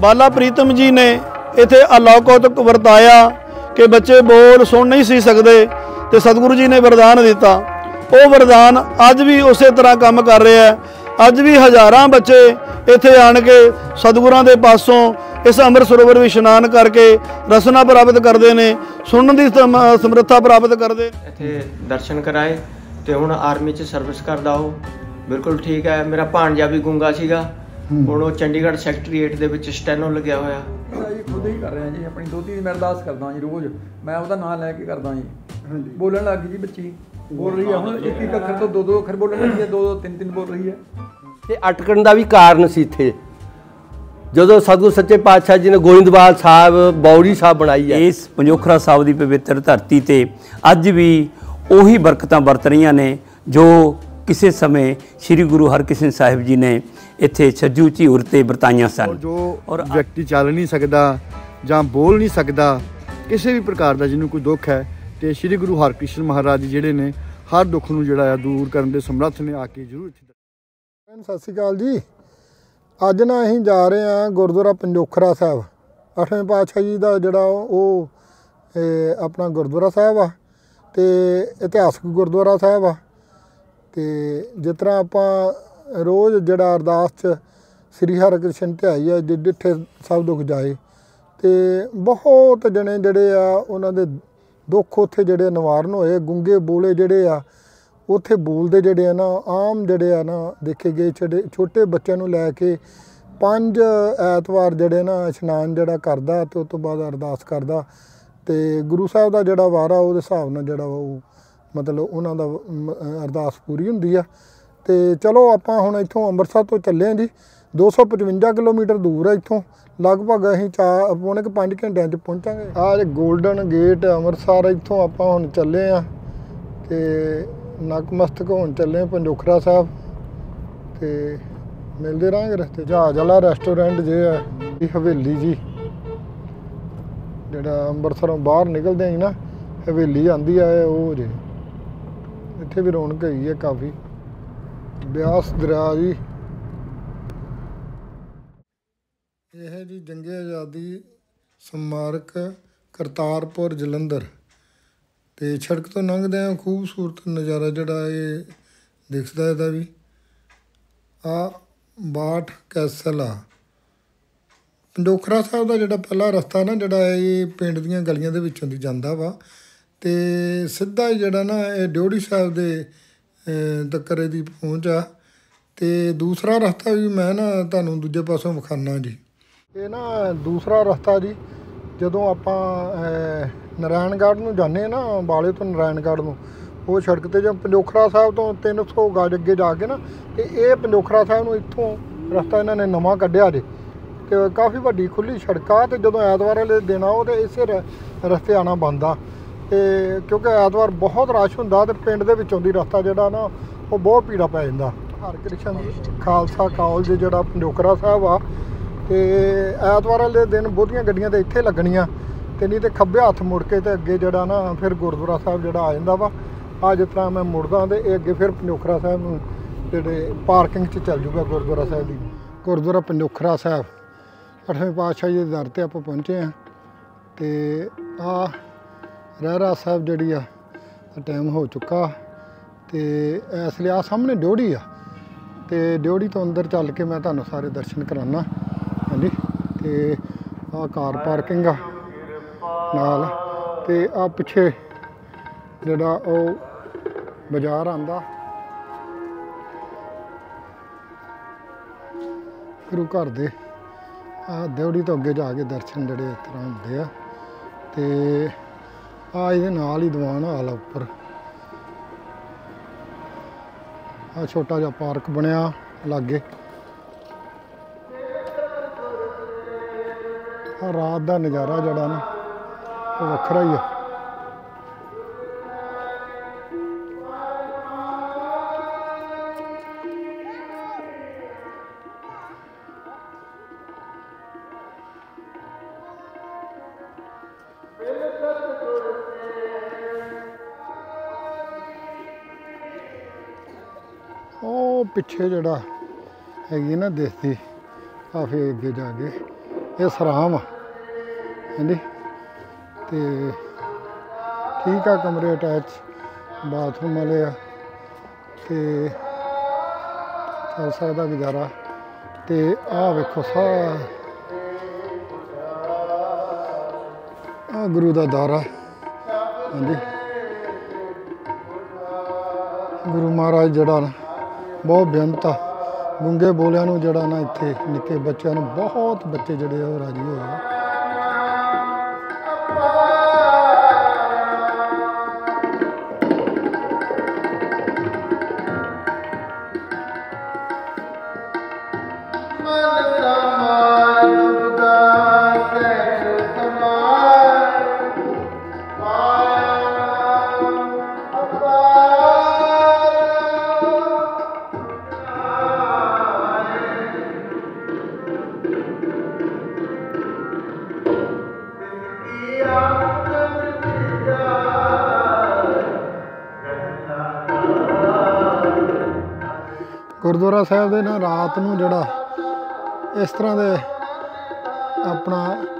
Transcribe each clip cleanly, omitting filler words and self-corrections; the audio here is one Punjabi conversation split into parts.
बाला प्रीतम जी ने इत्थे अलौकिक वरताया कि बच्चे बोल सुन नहीं सी सकते, तो सतगुरु जी ने वरदान दिता। वो वरदान अज भी उस तरह काम कर रहा है। अज भी हज़ारां बच्चे इत्थे आण के सतगुरां दे पासों इस अमृत सरोवर में इशनान करके रसना प्राप्त करते हैं, सुनने की समर्था प्राप्त करते। इत्थे दर्शन कराए तो हुण आर्मी च सर्विस करदा हो, बिल्कुल ठीक है। मेरा भाणजा भी गूंगा सीगा, हुण वो चंडीगढ़ सैकटरीएट दे विच स्टैनो लग्या होया। जी खुद ही कर रहे हैं जी, अपनी दोती मैं अरदास करदा जी रोज़, मैं उसदा नाम लैके करदा जी। बोलन लग गई जी बच्ची, बोल रही है हुण एक एक अखर तो दो दो अखर बोलन लगी है, दो दो तीन तीन बोल रही है। ਤੇ ਅਟਕਣ ਦਾ ਵੀ ਕਾਰਨ ਸੀ ਇੱਥੇ ਜਦੋਂ ਸਤਿਗੁਰੂ ਸੱਚੇ ਪਾਤਸ਼ਾਹ ਜੀ ਨੇ ਗੋਇੰਦਵਾਲ ਸਾਹਿਬ ਬੌੜੀ ਸਾਹਿਬ ਬਣਾਈ ਹੈ। ਇਸ ਪੰਜੋਖਰਾ ਸਾਹਿਬ ਦੀ ਪਵਿੱਤਰ ਧਰਤੀ ਤੇ ਅੱਜ ਵੀ ਉਹੀ ਬਰਕਤਾਂ ਵਰਤ ਰਹੀਆਂ ਨੇ ਜੋ ਕਿਸੇ ਸਮੇਂ ਸ੍ਰੀ ਗੁਰੂ ਹਰਕ੍ਰਿਸ਼ਨ ਸਾਹਿਬ ਜੀ ਨੇ ਇੱਥੇ ਛੱਜੂ ਝੀਰ ਤੇ ਵਰਤਾਈਆਂ ਸਨ। ਜੋ ਵਿਅਕਤੀ ਚੱਲ ਨਹੀਂ ਸਕਦਾ ਜਾਂ ਬੋਲ ਨਹੀਂ ਸਕਦਾ, ਕਿਸੇ ਵੀ ਪ੍ਰਕਾਰ ਦਾ ਜਿਹਨੂੰ ਕੋਈ ਦੁੱਖ ਹੈ, ਤੇ ਸ੍ਰੀ ਗੁਰੂ ਹਰਕ੍ਰਿਸ਼ਨ ਮਹਾਰਾਜ ਜਿਹੜੇ ਨੇ ਹਰ ਦੁੱਖ ਨੂੰ ਜਿਹੜਾ ਆ ਦੂਰ ਕਰਨ ਦੇ ਸਮਰੱਥ ਨੇ। ਆ ਕੇ ਜ਼ਰੂਰ सत श्री अकाल जी। अज ना असीं जा रहे हैं गुरुद्वारा पंजोखरा साहब, 8वें पातशाह जी का जोड़ा वो अपना गुरुद्वारा साहब आ, तो इतिहासक गुरुद्वारा साहब आ। तो जिस तरह आप रोज़ जोड़ा अरदास च श्री हरकृष्ण ध्याई है जे डिठे सब दुख जाए, तो बहुत जने जोड़े उन्होंने दुख उत्थे जोड़े निवारण होए। गूंगे बोले जोड़े आ उत्थे बोलते जोड़े ना आम जोड़े ना देखे गए, छोटे बच्चों को लैके 5 ऐतवार जोड़े ना इशनान जोड़ा करदा ते उस तो बाद अरदास करदा, ते गुरु साहब का जोड़ा वारा वो हिसाब नाल जोड़ा वो मतलब उन्हां दा अरदास पूरी हुंदी आ। ते चलो आपां हुण इत्थों अंमृतसर तो चले जी, 255 किलोमीटर दूर है इत्थों, लगभग असीं 4-5 घंटिਆਂ 'ਚ पहुँचांगे। आ गोल्डन गेट अंमृतसर, इत्थों आपां हुण चले आ ते नकमस्तक होने चले पंजोखरा साहब, तो मिलते रहेंगे रस्ते। जहाज वाला रेस्टोरेंट जे है हवेली जी, जोड़ा अंबरसरों बाहर निकलते ही ना हवेली आँदी है वो जे, इत्थे भी रौनक है काफ़ी। ब्यास दरिया जी, यह है जी जंगे आज़ादी स्मारक करतारपुर जलंधर। तो सड़क तो लंघदे खूबसूरत नज़ारा जोड़ा ये दिखता है भी। आ बाट कैसल आ पंजोखरा साहब का जोड़ा पहला रस्ता ना जोड़ा ये पिंड दीयां गलियां दे विचों दी जांदा वा, ते सीधा ही जोड़ा ना ये ड्योढ़ी साहब दे तक्कर दी पहुँच आ। ते दूसरा रस्ता भी मैं ना तुहानूं दूजे पासों विखाना जी। ये ना दूसरा रस्ता जी, जदों आपां नारायणगढ़ नूं जाने ना, अंबाले तो नारायणगढ़ नूं, वो सड़क ते जब पंजोखरा साहब तो 300 गज अगे जाके ना, तो ये पंजोखरा साहब नूं इत्थों रस्ता इन्होंने नवां कढ़िया जे, तो काफ़ी वड्डी खुली सड़क आ। तो जदों ऐतवार वाले दिन आओ तो इसे रस्ते आना बंद आ, क्योंकि ऐतवार बहुत रश हुंदा, ते पिंड दे विचों दी रस्ता जोड़ा ना वो बहुत भीड़ा पै जांदा। हरकृष्ण खालसा कॉलेज जोड़ा पंजोखरा साहब आ, तो ऐतवार वाले दिन बहुतियां गड्डियां तो इत्थे लगनियां, तो नहीं तो खब्बे हत्थ मुड़ के तो अगे जोड़ा ना फिर गुरुद्वारा साहब जोड़ा आ जांदा वा। आ जिस तरह मैं मुड़दा तो ये अगे फिर पंजोखरा साहब नूं जेह्ड़े पार्किंग च चल जूगा गुरुद्वारा साहब दी। गुरुद्वारा पंजोखरा साहब 8वें पातशाह जी दे दर ते आपां पहुँचे हैं। तो आ रहरा साहब जिहड़ी आ टाइम हो चुका, तो इसलिए आ सामने ड्योढ़ी आ, तो ड्योढ़ी तो अंदर चल के मैं तुहानूं सारे दर्शन कराना। हाँ जी, तो आ कार पार्किंग आ नाल, ते आ पिछे जिहड़ा ओ बाजार आंदा गुरु घर दे। आ ड्योढ़ी तो अगे जाके दर्शन जिहड़े इस तरह हुंदे आ। ते आ इहदे नाल ही दीवान हाल आ उपर, आ छोटा जिहा पार्क बनिया लागे। रात का नज़ारा जोड़ा ना वो वखरा ही है। ਉਹ ਪਿੱਛੇ ਜਿਹੜਾ ਹੈਗੀ ਨਾ ਦਿਸਦੀ ਕਾਫੀ ਅੱਗੇ ਜਾ ਕੇ ਇਹ ਸਰਾਮ ਆ ਹਾਂਜੀ। ਤੇ ठीक है, कमरे अटैच बाथरूम वाले आ ते चल सकता गुजारा। तो आ वेखो आ गुरु का दौरा हाँ जी। गुरु महाराज जड़ा ना बहुत बेअंत आ, गूंगे बोलिया नूं जड़ा ना इत्थे निक्के बच्चों नूं बहुत बच्चे जड़े राजी होए। गुरुद्वारा साहब दे ना रात नूं जड़ा इस तरह दे अपना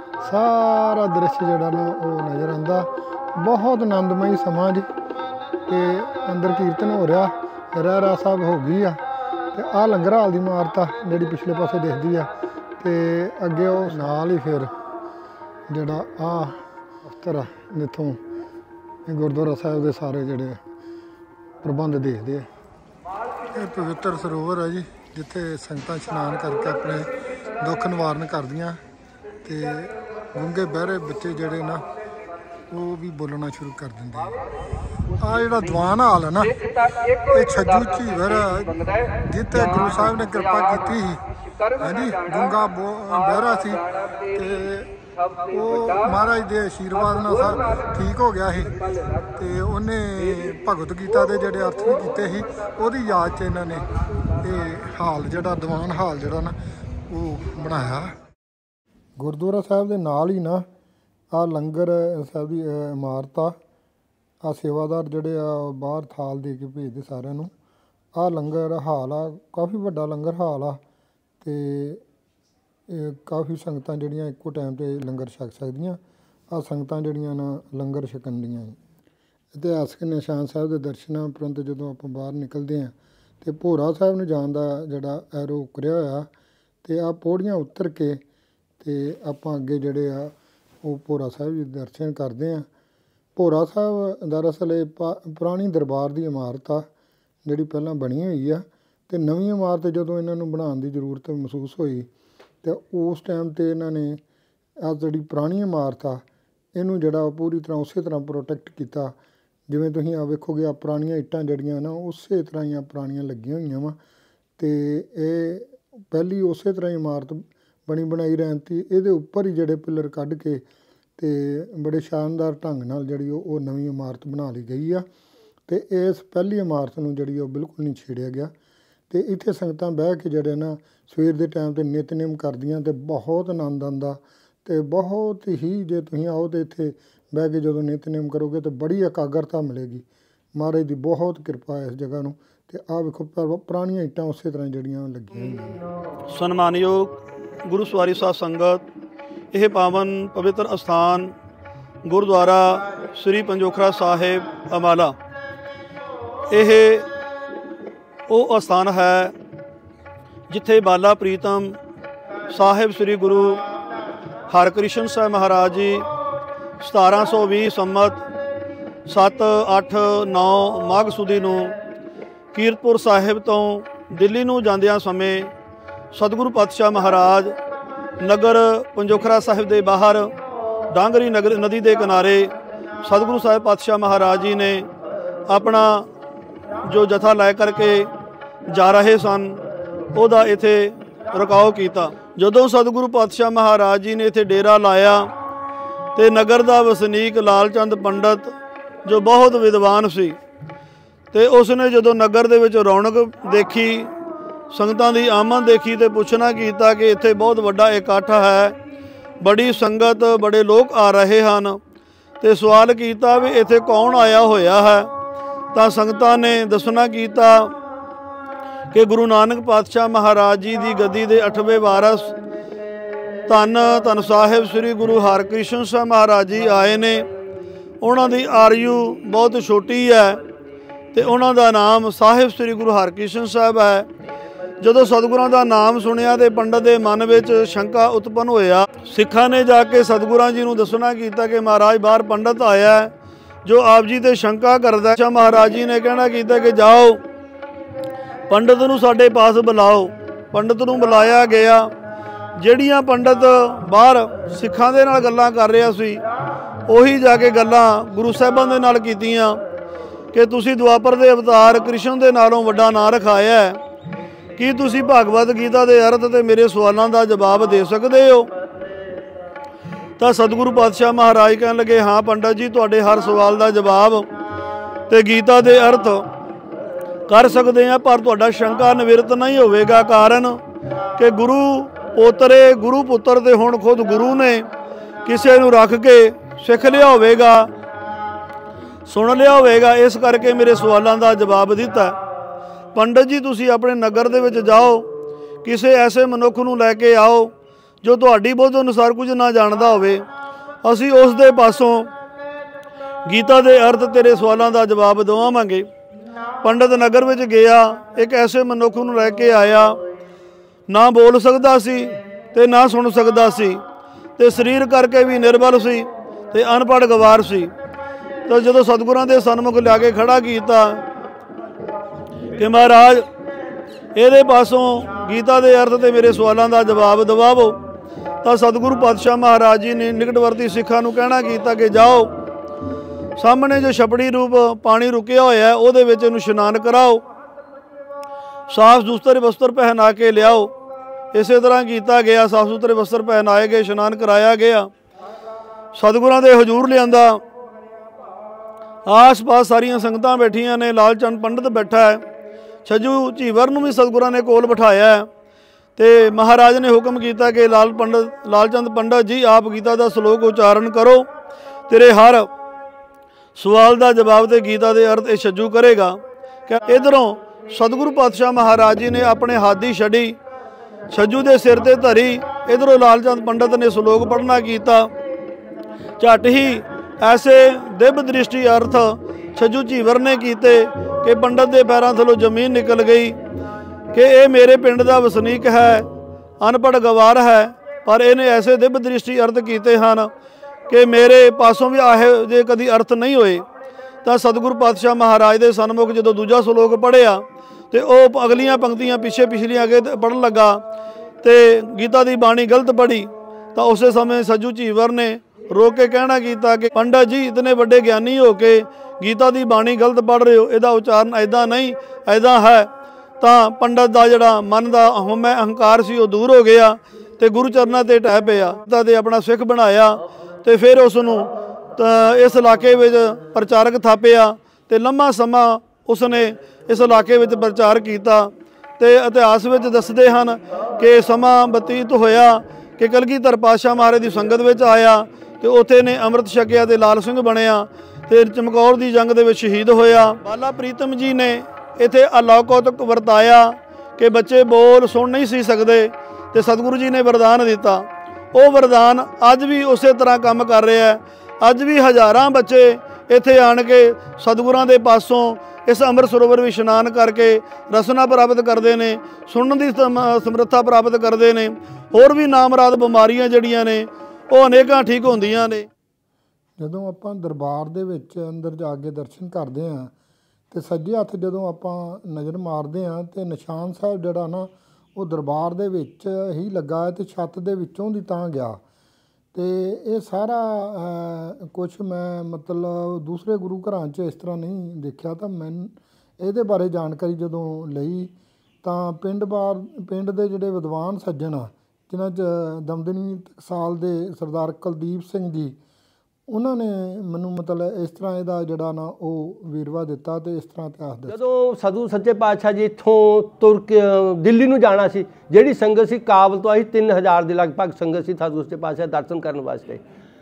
सारा दृश्य जड़ा ना वो नज़र आंदा। बहुत आनंदमई समां जी। ते अंदर कीर्तन हो रहा, रहरा साहब हो गई आ ते आ लंगर हाल दी इमारत आ जिहड़ी पिछले पासे दिखदी आ ते अगे वो नाल ही फिर जड़ा आ दफ्तर आ जित्थों गुरुद्वारा साहब दे सारे जड़े प्रबंध देखदे आ। ਇਹ ਪਵਿੱਤਰ ਸਰੋਵਰ ਹੈ ਜੀ ਜਿੱਥੇ ਸੰਗਤਾਂ ਇਸ਼ਨਾਨ ਕਰਕੇ ਆਪਣੇ ਦੁੱਖ ਨਿਵਾਰਨ ਕਰਦੀਆਂ ਤੇ ਗੂੰਗੇ ਬਹਿਰੇ ਬੱਚੇ ਜਿਹੜੇ ਨਾ ਉਹ ਵੀ ਬੋਲਣਾ ਸ਼ੁਰੂ ਕਰ ਦਿੰਦੇ ਆ। ਜਿਹੜਾ ਦੀਵਾਨ ਹਾਲ ਹੈ ਨਾ ਇਹ ਛੱਜੂ ਝੀਵਰ ਜਿੱਥੇ ਗੁਰੂ ਸਾਹਿਬ ਨੇ ਕਿਰਪਾ ਕੀਤੀ ਸੀ ਹਾਂਜੀ। ਗੂੰਗਾ ਬਹਿਰਾ ਸੀ ਤੇ ਉਹ ਮਹਾਰਾਜ ਦੇ ਆਸ਼ੀਰਵਾਦ ਨਾਲ ਸਭ ਠੀਕ ਹੋ ਗਿਆ ਸੀ ਤੇ ਉਹਨੇ ਭਗਵਤ ਗੀਤਾ ਦੇ ਜਿਹੜੇ ਅਰਥ ਵੀ ਕੀਤੇ ਸੀ ਉਹਦੀ ਯਾਦ 'ਚ ਇਹਨਾਂ ਨੇ ਇਹ ਹਾਲ ਜਿਹੜਾ ਦੀਵਾਨ ਹਾਲ ਜਿਹੜਾ ਨਾ ਉਹ ਬਣਾਇਆ। ਗੁਰਦੁਆਰਾ ਸਾਹਿਬ ਦੇ ਨਾਲ ਹੀ ਨਾ ਆ ਲੰਗਰ ਸਾਹਿਬ ਦੀ ਇਮਾਰਤ ਆ ਸੇਵਾਦਾਰ ਜਿਹੜੇ ਆ ਬਾਹਰ ਥਾਲ ਦੇ ਕੇ ਭੇਜਦੇ ਸਾਰਿਆਂ ਨੂੰ। ਆ ਲੰਗਰ ਹਾਲ ਆ, ਕਾਫੀ ਵੱਡਾ ਲੰਗਰ ਹਾਲ ਆ ਤੇ ਕਾਫੀ ਸੰਗਤਾਂ ਜਿਹੜੀਆਂ ਇੱਕੋ ਟਾਈਮ 'ਤੇ ਲੰਗਰ ਛਕ ਸਕਦੀਆਂ। ਆ ਸੰਗਤਾਂ ਜਿਹੜੀਆਂ ਨਾ ਲੰਗਰ ਛਕਣ ਦੀਆਂ। ਇਤਿਹਾਸਕ ਨਿਸ਼ਾਨ ਸਾਹਿਬ ਦੇ ਦਰਸ਼ਨਾਂ ਉਪਰੰਤ ਜਦੋਂ ਆਪਾਂ ਬਾਹਰ ਨਿਕਲਦੇ ਹਾਂ ਤੇ ਭੋਰਾ ਸਾਹਿਬ ਨੂੰ ਜਾਣ ਦਾ ਜਿਹੜਾ ਐਰੋ ਉਕਰਿਆ ਹੋਇਆ ਤੇ ਆ ਪੌੜੀਆਂ ਉਤਰ ਕੇ ਤੇ ਆਪਾਂ ਅੱਗੇ ਜਿਹੜੇ ਆ ਉਹ ਭੋਰਾ ਸਾਹਿਬ ਜੀ ਦੇ ਦਰਸ਼ਨ ਕਰਦੇ ਹਾਂ। ਭੋਰਾ ਸਾਹਿਬ ਦਰਅਸਲ ਇਹ ਪੁਰਾਣੀ ਦਰਬਾਰ ਦੀ ਇਮਾਰਤ ਆ ਜਿਹੜੀ ਪਹਿਲਾਂ ਬਣੀ ਹੋਈ ਆ ਤੇ ਨਵੀਂ ਇਮਾਰਤ ਜਦੋਂ ਇਹਨਾਂ ਨੂੰ ਬਣਾਉਣ ਦੀ ਜ਼ਰੂਰਤ ਮਹਿਸੂਸ ਹੋਈ ਤੇ ਉਸ ਟਾਈਮ 'ਤੇ ਇਹਨਾਂ ਨੇ ਆ ਜਿਹੜੀ ਪੁਰਾਣੀ ਇਮਾਰਤ ਆ ਇਹਨੂੰ ਜਿਹੜਾ ਪੂਰੀ ਤਰ੍ਹਾਂ ਉਸੇ ਤਰ੍ਹਾਂ ਪ੍ਰੋਟੈਕਟ ਕੀਤਾ। ਜਿਵੇਂ ਤੁਸੀਂ ਆ ਵੇਖੋਗੇ ਆ ਪੁਰਾਣੀਆਂ ਇੱਟਾਂ ਜਿਹੜੀਆਂ ਨਾ ਉਸੇ ਤਰ੍ਹਾਂ ਹੀ ਆ ਪੁਰਾਣੀਆਂ ਲੱਗੀਆਂ ਹੋਈਆਂ ਵਾ ਤੇ ਇਹ ਪਹਿਲੀ ਉਸੇ ਤਰ੍ਹਾਂ ਹੀ ਇਮਾਰਤ ਬਣੀ ਬਣਾਈ ਰਹਿੰਦੀ। ਇਹਦੇ ਉੱਪਰ ਹੀ ਜਿਹੜੇ ਪਿੱਲਰ ਕੱਢ ਕੇ ਤੇ ਬੜੇ ਸ਼ਾਨਦਾਰ ਢੰਗ ਨਾਲ ਜਿਹੜੀ ਉਹ ਨਵੀਂ ਇਮਾਰਤ ਬਣਾ ਲਈ ਗਈ ਆ ਤੇ ਇਸ ਪਹਿਲੀ ਇਮਾਰਤ ਨੂੰ ਜਿਹੜੀ ਉਹ ਬਿਲਕੁਲ ਨਹੀਂ ਛੇੜਿਆ ਗਿਆ ਤੇ ਇੱਥੇ ਸੰਗਤਾਂ ਬਹਿ ਕੇ ਜਿਹੜੇ ਨਾ ਸਵੇਰ ਦੇ ਟਾਈਮ 'ਤੇ ਨਿਤਨੇਮ ਕਰਦੀਆਂ ਤੇ ਬਹੁਤ ਆਨੰਦ ਆਉਂਦਾ ਤੇ ਬਹੁਤ ਹੀ ਜੇ ਤੁਸੀਂ ਆਓ ਤੇ ਇੱਥੇ ਬਹਿ ਕੇ ਜਦੋਂ ਨਿਤਨੇਮ ਕਰੋਗੇ ਤਾਂ ਬੜੀ ਇਕਾਗਰਤਾ ਮਿਲੇਗੀ। ਮਹਾਰਾਜ ਦੀ ਬਹੁਤ ਕਿਰਪਾ ਹੈ ਇਸ ਜਗ੍ਹਾ ਨੂੰ ਤੇ ਆਹ ਵੇਖੋ ਪੁਰਾਣੀਆਂ ਇੱਟਾਂ ਉਸੇ ਤਰ੍ਹਾਂ ਜਿਹੜੀਆਂ ਲੱਗੀਆਂ ਹੋਈਆਂ। ਸਨਮਾਨਯੋਗ ਗੁਰੂ ਸਵਾਰੀ ਸਾਧ ਸੰਗਤ, ਇਹ ਪਾਵਨ ਪਵਿੱਤਰ ਅਸਥਾਨ ਗੁਰਦੁਆਰਾ ਸ੍ਰੀ ਪੰਜੋਖਰਾ ਸਾਹਿਬ ਅੰਬਾਲਾ ਇਹ ਉਹ ਅਸਥਾਨ ਹੈ ਜਿੱਥੇ ਬਾਲਾ ਪ੍ਰੀਤਮ ਸਾਹਿਬ ਸ੍ਰੀ ਗੁਰੂ ਹਰਕ੍ਰਿਸ਼ਨ ਸਾਹਿਬ ਮਹਾਰਾਜ ਜੀ 1720 ਸੰਮਤ 7, 8, 9 ਮਾਘ ਸੁਦੀ ਨੂੰ ਕੀਰਤਪੁਰ ਸਾਹਿਬ ਤੋਂ ਦਿੱਲੀ ਨੂੰ ਜਾਂਦਿਆਂ ਸਮੇਂ ਸਤਿਗੁਰੂ ਪਾਤਸ਼ਾਹ ਮਹਾਰਾਜ ਨਗਰ ਪੰਜੋਖਰਾ ਸਾਹਿਬ ਦੇ ਬਾਹਰ ਡਾਂਗਰੀ ਨਗਰ ਨਦੀ ਦੇ ਕਿਨਾਰੇ ਸਤਿਗੁਰੂ ਸਾਹਿਬ ਪਾਤਸ਼ਾਹ ਮਹਾਰਾਜ ਜੀ ਨੇ ਆਪਣਾ ਜੋ ਜਥਾ ਲੈ ਕਰਕੇ ਜਾ ਰਹੇ ਸਨ ਉਹਦਾ ਇੱਥੇ ਰੁਕਾਓ ਕੀਤਾ। ਜਦੋਂ ਸਤਿਗੁਰੂ ਪਾਤਸ਼ਾਹ ਮਹਾਰਾਜ ਜੀ ਨੇ ਇੱਥੇ ਡੇਰਾ ਲਾਇਆ ਤੇ ਨਗਰ ਦਾ ਵਸਨੀਕ ਲਾਲ ਚੰਦ ਪੰਡਤ ਜੋ ਬਹੁਤ ਵਿਦਵਾਨ ਸੀ ਤੇ ਉਸਨੇ ਜਦੋਂ ਨਗਰ ਦੇ ਵਿੱਚ ਰੌਣਕ ਦੇਖੀ, ਸੰਗਤਾਂ ਦੀ ਆਮਦ ਦੇਖੀ ਤੇ ਪੁੱਛਣਾ ਕੀਤਾ ਕਿ ਇੱਥੇ ਬਹੁਤ ਵੱਡਾ ਇਕੱਠ ਹੈ, ਬੜੀ ਸੰਗਤ, ਬੜੇ ਲੋਕ ਆ ਰਹੇ ਹਨ ਤੇ ਸਵਾਲ ਕੀਤਾ ਵੀ ਇੱਥੇ ਕੌਣ ਆਇਆ ਹੋਇਆ ਹੈ ਤਾਂ ਸੰਗਤਾਂ ਨੇ ਦੱਸਣਾ ਕੀਤਾ ਕਿ ਗੁਰੂ ਨਾਨਕ ਪਾਤਸ਼ਾਹ ਮਹਾਰਾਜ ਜੀ ਦੀ ਗੱਦੀ ਦੇ 8ਵੇਂ ਵਾਰਸ ਧੰਨ ਧੰਨ ਸਾਹਿਬ ਸ੍ਰੀ ਗੁਰੂ ਹਰਕ੍ਰਿਸ਼ਨ ਸਾਹਿਬ ਮਹਾਰਾਜ ਜੀ ਆਏ ਨੇ। ਉਹਨਾਂ ਦੀ ਆਯੂ ਬਹੁਤ ਛੋਟੀ ਹੈ ਤੇ ਉਹਨਾਂ ਦਾ ਨਾਮ ਸਾਹਿਬ ਸ੍ਰੀ ਗੁਰੂ ਹਰਕ੍ਰਿਸ਼ਨ ਸਾਹਿਬ ਹੈ। ਜਦੋਂ ਸਤਿਗੁਰਾਂ ਦਾ ਨਾਮ ਸੁਣਿਆ ਤੇ ਪੰਡਤ ਦੇ ਮਨ ਵਿੱਚ ਸ਼ੰਕਾ ਉਤਪੰਨ ਹੋਇਆ। ਸਿੱਖਾਂ ਨੇ ਜਾ ਕੇ ਸਤਿਗੁਰਾਂ ਜੀ ਨੂੰ ਦੱਸਣਾ ਕੀਤਾ ਕਿ ਮਹਾਰਾਜ ਬਾਹਰ ਪੰਡਤ ਆਇਆ ਹੈ ਜੋ ਆਪ ਜੀ ਤੇ ਸ਼ੰਕਾ ਕਰਦਾ ਹੈ। ਮਹਾਰਾਜ ਜੀ ਨੇ ਕਹਿਣਾ ਕੀਤਾ ਕਿ ਜਾਓ ਪੰਡਤ ਨੂੰ ਸਾਡੇ ਪਾਸ ਬੁਲਾਓ। ਪੰਡਤ ਨੂੰ ਬੁਲਾਇਆ ਗਿਆ। ਜਿਹੜੀਆਂ ਪੰਡਤ ਬਾਹਰ ਸਿੱਖਾਂ ਦੇ ਨਾਲ ਗੱਲਾਂ ਕਰ ਰਿਹਾ ਸੀ ਉਹੀ ਜਾ ਕੇ ਗੱਲਾਂ ਗੁਰੂ ਸਾਹਿਬਾਂ ਦੇ ਨਾਲ ਕੀਤੀਆਂ ਕਿ ਤੁਸੀਂ ਦੁਆਪਰ ਦੇ ਅਵਤਾਰ ਕ੍ਰਿਸ਼ਨ ਦੇ ਨਾਲੋਂ ਵੱਡਾ ਨਾਂ ਰਖਾਇਆ ਹੈ। ਕੀ ਤੁਸੀਂ ਭਗਵਦ ਗੀਤਾ ਦੇ ਅਰਥ ਤੇ ਮੇਰੇ ਸਵਾਲਾਂ ਦਾ ਜਵਾਬ ਦੇ ਸਕਦੇ ਹੋ? ਤਾਂ ਸਤਿਗੁਰੂ ਪਾਤਸ਼ਾਹ ਮਹਾਰਾਜ ਕਹਿਣ ਲੱਗੇ, ਹਾਂ ਪੰਡਤ ਜੀ, ਤੁਹਾਡੇ ਹਰ ਸਵਾਲ ਦਾ ਜਵਾਬ ਤੇ ਗੀਤਾ ਦੇ ਅਰਥ ਕਰ ਸਕਦੇ ਹਾਂ, ਪਰ ਤੁਹਾਡਾ ਸ਼ੰਕਾ ਨਿਵਰਤ ਨਹੀਂ ਹੋਵੇਗਾ। ਕਾਰਨ ਕਿ ਗੁਰੂ ਪੁੱਤਰ ਤੇ ਹੁਣ ਖੁਦ ਗੁਰੂ ਨੇ ਕਿਸੇ ਨੂੰ ਰੱਖ ਕੇ ਸਿੱਖ ਲਿਆ ਹੋਵੇਗਾ, ਸੁਣ ਲਿਆ ਹੋਵੇਗਾ, ਇਸ ਕਰਕੇ ਮੇਰੇ ਸਵਾਲਾਂ ਦਾ ਜਵਾਬ ਦਿੱਤਾ। ਪੰਡਤ ਜੀ, ਤੁਸੀਂ ਆਪਣੇ ਨਗਰ ਦੇ ਵਿੱਚ ਜਾਓ, ਕਿਸੇ ਐਸੇ ਮਨੁੱਖ ਨੂੰ ਲੈ ਕੇ ਆਓ ਜੋ ਤੁਹਾਡੀ ਬੁੱਧ ਅਨੁਸਾਰ ਕੁਝ ਨਾ ਜਾਣਦਾ ਹੋਵੇ। ਅਸੀਂ ਉਸ ਦੇ ਪਾਸੋਂ ਗੀਤਾ ਦੇ ਅਰਥ ਤੇਰੇ ਸਵਾਲਾਂ ਦਾ ਜਵਾਬ ਦਵਾਵਾਂਗੇ। ਪੰਡਤ ਨਗਰ ਵਿੱਚ ਗਿਆ, ਇੱਕ ਐਸੇ ਮਨੁੱਖ ਨੂੰ ਲੈ ਕੇ ਆਇਆ, ਨਾ ਬੋਲ ਸਕਦਾ ਸੀ ਤੇ ਨਾ ਸੁਣ ਸਕਦਾ ਸੀ ਤੇ ਸਰੀਰ ਕਰਕੇ ਵੀ ਨਿਰਬਲ ਸੀ ਤੇ ਅਨਪੜ੍ਹ ਗਵਾਰ ਸੀ। ਤਾਂ ਜਦੋਂ ਸਤਿਗੁਰਾਂ ਦੇ ਸਨਮੁਖ ਲਿਆ ਕੇ ਖੜਾ ਕੀਤਾ ਕਿ ਮਹਾਰਾਜ ਇਹਦੇ ਪਾਸੋਂ ਗੀਤਾ ਦੇ ਅਰਥ ਤੇ ਮੇਰੇ ਸਵਾਲਾਂ ਦਾ ਜਵਾਬ ਦਿਵਾਵੋ, ਤਾਂ ਸਤਿਗੁਰੂ ਪਾਤਸ਼ਾਹ ਮਹਾਰਾਜ ਜੀ ਨੇ ਨਿਕਟਵਰਤੀ ਸਿੱਖਾਂ ਨੂੰ ਕਹਿਣਾ ਕੀਤਾ ਕਿ ਜਾਓ ਸਾਹਮਣੇ ਜੋ ਛਪੜੀ ਰੂਪ ਪਾਣੀ ਰੁਕਿਆ ਹੋਇਆ ਉਹਦੇ ਵਿੱਚ ਇਹਨੂੰ ਇਸ਼ਨਾਨ ਕਰਾਓ, ਸਾਫ ਸੁਥਰੇ ਵਸਤਰ ਪਹਿਨਾ ਕੇ ਲਿਆਓ। ਇਸੇ ਤਰ੍ਹਾਂ ਕੀਤਾ ਗਿਆ। ਸਾਫ ਸੁਥਰੇ ਵਸਤਰ ਪਹਿਨਾਏ ਗਏ, ਇਸ਼ਨਾਨ ਕਰਾਇਆ ਗਿਆ, ਸਤਿਗੁਰਾਂ ਦੇ ਹਜ਼ੂਰ ਲਿਆਂਦਾ। ਆਸ-ਪਾਸ ਸਾਰੀਆਂ ਸੰਗਤਾਂ ਬੈਠੀਆਂ ਨੇ, ਲਾਲ ਚੰਦ ਪੰਡਤ ਬੈਠਾ ਹੈ, ਛੱਜੂ ਝੀਵਰ ਨੂੰ ਵੀ ਸਤਿਗੁਰਾਂ ਨੇ ਕੋਲ ਬਿਠਾਇਆ ਹੈ ਤੇ ਮਹਾਰਾਜ ਨੇ ਹੁਕਮ ਕੀਤਾ ਕਿ ਲਾਲ ਚੰਦ ਪੰਡਤ ਜੀ, ਆਪ ਗੀਤਾ ਦਾ ਸ਼ਲੋਕ ਉਚਾਰਨ ਕਰੋ, ਤੇਰੇ ਹਰ ਸਵਾਲ ਦਾ ਜਵਾਬ ਤੇ ਗੀਤਾ ਦੇ ਅਰਥ ਇਹ ਛੱਜੂ ਕਰੇਗਾ। ਇਧਰੋਂ ਸਤਿਗੁਰੂ ਪਾਤਸ਼ਾਹ ਮਹਾਰਾਜ ਜੀ ਨੇ ਆਪਣੇ ਹੱਥ ਦੀ ਛੜੀ ਛੱਜੂ ਦੇ ਸਿਰ ਤੇ ਧਰੀ, ਇਧਰੋਂ ਲਾਲ ਚੰਦ ਪੰਡਤ ਨੇ ਸ਼ਲੋਕ ਪੜ੍ਹਨਾ ਕੀਤਾ। ਝੱਟ ਹੀ ਐਸੇ ਦਿਵ ਦ੍ਰਿਸ਼ਟੀ ਅਰਥ ਛੱਜੂ ਝੀਵਰ ਨੇ ਕੀਤੇ ਕਿ ਪੰਡਤ ਦੇ ਪੈਰਾਂ ਥੱਲੋਂ ਜ਼ਮੀਨ ਨਿਕਲ ਗਈ ਕਿ ਇਹ ਮੇਰੇ ਪਿੰਡ ਦਾ ਵਸਨੀਕ ਹੈ, ਅਨਪੜ੍ਹ ਗਵਾਰ ਹੈ, ਪਰ ਇਹਨੇ ਐਸੇ ਦਿਵ ਦ੍ਰਿਸ਼ਟੀ ਅਰਥ ਕੀਤੇ ਹਨ ਕਿ ਮੇਰੇ ਪਾਸੋਂ ਵੀ ਇਹੋ ਜਿਹੇ ਕਦੀ ਅਰਥ ਨਹੀਂ ਹੋਏ। ਤਾਂ ਸਤਿਗੁਰੂ ਪਾਤਸ਼ਾਹ ਮਹਾਰਾਜ ਦੇ ਸਨਮੁਖ ਜਦੋਂ ਦੂਜਾ ਸ਼ਲੋਕ ਪੜ੍ਹਿਆ ਤੇ ਉਹ ਅਗਲੀਆਂ ਪੰਕਤੀਆਂ ਪਿਛਲੀਆਂ ਅੱਗੇ ਪੜ੍ਹਨ ਲੱਗਾ ਤੇ ਗੀਤਾ ਦੀ ਬਾਣੀ ਗਲਤ ਪੜ੍ਹੀ। ਤਾਂ ਉਸੇ ਸਮੇਂ ਛੱਜੂ ਝੀਵਰ ਨੇ ਰੋਕ ਕੇ ਕਹਿਣਾ ਕੀਤਾ ਕਿ ਪੰਡਤ ਜੀ, ਇਤਨੇ ਵੱਡੇ ਗਿਆਨੀ ਹੋ ਕੇ ਗੀਤਾ ਦੀ ਬਾਣੀ ਗਲਤ ਪੜ੍ਹ ਰਹੇ ਹੋ, ਇਹਦਾ ਉਚਾਰਨ ਐਦਾਂ ਨਹੀਂ ਐਦਾਂ ਹੈ। ਤਾਂ ਪੰਡਤ ਦਾ ਜਿਹੜਾ ਮਨ ਦਾ ਹਉਮੈ ਅਹੰਕਾਰ ਸੀ ਉਹ ਦੂਰ ਹੋ ਗਿਆ ਤੇ ਗੁਰੂ ਚਰਨਾਂ ਤੇ ਢਹਿ ਪਿਆ ਤੇ ਆਪਣਾ ਸਿੱਖ ਬਣਾਇਆ ਤੇ ਫਿਰ ਉਸ ਨੂੰ ਇਸ ਇਲਾਕੇ ਵਿੱਚ ਪ੍ਰਚਾਰਕ ਥਾਪਿਆ ਤੇ ਲੰਮਾ ਸਮਾਂ ਉਸਨੇ ਇਸ ਇਲਾਕੇ ਵਿੱਚ ਪ੍ਰਚਾਰ ਕੀਤਾ। ਤੇ ਇਤਿਹਾਸ ਵਿੱਚ ਦੱਸਦੇ ਹਨ ਕਿ ਸਮਾਂ ਬਤੀਤ ਹੋਇਆ ਕਿ ਕਲਗੀਧਰ ਪਾਤਸ਼ਾਹ ਮਹਾਰਾਜ ਦੀ ਸੰਗਤ ਵਿੱਚ ਆਇਆ ਤੇ ਉੱਥੇ ਨੇ ਅੰਮ੍ਰਿਤ ਛਕਿਆ ਤੇ ਲਾਲ ਸਿੰਘ ਬਣਿਆ ਤੇ ਚਮਕੌਰ ਦੀ ਜੰਗ ਦੇ ਵਿੱਚ ਸ਼ਹੀਦ ਹੋਇਆ। ਬਾਲਾ ਪ੍ਰੀਤਮ ਜੀ ਨੇ ਇੱਥੇ ਅਲੌਕਿਕ ਵਰਤਾਇਆ ਕਿ ਬੱਚੇ ਬੋਲ ਸੁਣ ਨਹੀਂ ਸੀ ਸਕਦੇ ਤੇ ਸਤਿਗੁਰੂ ਜੀ ਨੇ ਵਰਦਾਨ ਦਿੱਤਾ। ਉਹ ਵਰਦਾਨ ਅੱਜ ਵੀ ਉਸੇ ਤਰ੍ਹਾਂ ਕੰਮ ਕਰ ਰਿਹਾ ਹੈ। ਅੱਜ ਵੀ ਹਜ਼ਾਰਾਂ ਬੱਚੇ ਇੱਥੇ ਆਣ ਕੇ ਸਤਿਗੁਰਾਂ ਦੇ ਪਾਸੋਂ ਇਸ ਅੰਮ੍ਰਿਤ ਸਰੋਵਰ ਵਿੱਚ ਇਸ਼ਨਾਨ ਕਰਕੇ ਰਸਨਾ ਪ੍ਰਾਪਤ ਕਰਦੇ ਨੇ, ਸੁਣਨ ਦੀ ਸਮਰੱਥਾ ਪ੍ਰਾਪਤ ਕਰਦੇ ਨੇ। ਹੋਰ ਵੀ ਨਾਮਰਾਦ ਬਿਮਾਰੀਆਂ ਜਿਹੜੀਆਂ ਨੇ ਉਹ ਅਨੇਕਾਂ ਠੀਕ ਹੁੰਦੀਆਂ ਨੇ। ਜਦੋਂ ਆਪਾਂ ਦਰਬਾਰ ਦੇ ਵਿੱਚ ਅੰਦਰ ਜਾ ਕੇ ਦਰਸ਼ਨ ਕਰਦੇ ਹਾਂ ਤੇ ਸੱਜੇ ਹੱਥ ਜਦੋਂ ਆਪਾਂ ਨਜ਼ਰ ਮਾਰਦੇ ਹਾਂ ਤੇ ਨਿਸ਼ਾਨ ਸਾਹਿਬ ਜਿਹੜਾ ਨਾ ਉਹ ਦਰਬਾਰ ਦੇ ਵਿੱਚ ਹੀ ਲੱਗਾ ਤੇ ਛੱਤ ਦੇ ਵਿੱਚੋਂ ਦੀ ਤਾਂ ਗਿਆ। ਤੇ ਇਹ ਸਾਰਾ ਕੁਛ ਮੈਂ ਮਤਲਬ ਦੂਸਰੇ ਗੁਰੂ ਘਰਾਂ 'ਚ ਇਸ ਤਰ੍ਹਾਂ ਨਹੀਂ ਦੇਖਿਆ। ਤਾਂ ਮੈਂ ਇਹਦੇ ਬਾਰੇ ਜਾਣਕਾਰੀ ਜਦੋਂ ਲਈ ਤਾਂ ਪਿੰਡ ਦੇ ਜਿਹੜੇ ਵਿਦਵਾਨ ਸੱਜਣ ਆ ਜਿਨ੍ਹਾਂ 'ਚ ਦਮਦਮੀ ਟਕਸਾਲ ਦੇ ਸਰਦਾਰ ਕੁਲਦੀਪ ਸਿੰਘ ਜੀ, ਉਹਨਾਂ ਨੇ ਮੈਨੂੰ ਮਤਲਬ ਇਸ ਤਰ੍ਹਾਂ ਇਹਦਾ ਜਿਹੜਾ ਨਾ ਉਹ ਵੇਰਵਾ ਦਿੱਤਾ ਤੇ ਇਸ ਤਰ੍ਹਾਂ ਇਤਿਹਾਸ ਦੱਸਿਆ। ਜਦੋਂ ਸਤਿਗੁਰੂ ਸੱਚੇ ਪਾਤਸ਼ਾਹ ਜੀ ਇੱਥੋਂ ਤੁਰ ਕੇ ਦਿੱਲੀ ਨੂੰ ਜਾਣਾ ਸੀ, ਜਿਹੜੀ ਸੰਗਤ ਸੀ ਕਾਬਲ ਤੋਂ ਆਈ 3000 ਦੇ ਲਗਭਗ ਸੰਗਤ ਸੀ ਸਤਿਗੁਰੂ ਸੱਚੇ ਪਾਤਸ਼ਾਹ ਦਰਸ਼ਨ ਕਰਨ ਵਾਸਤੇ।